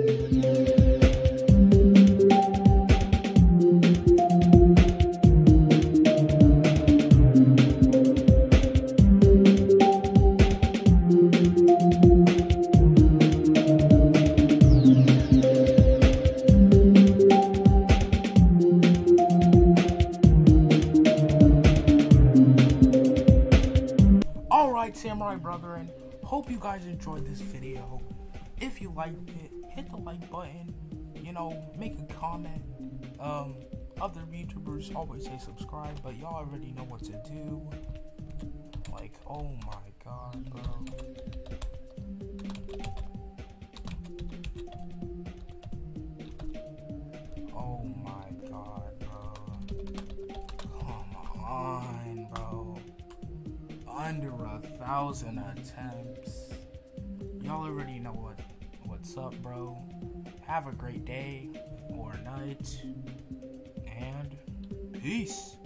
Alright, Samurai Brethren, hope you guys enjoyed this video. If you liked it, hit the like button, make a comment. Other YouTubers always say subscribe, but y'all already know what to do. Like, oh my god, bro. Oh my god, bro. Come on, bro. Under 1,000 attempts. Y'all already know what's up, bro. Have a great day or night, and peace.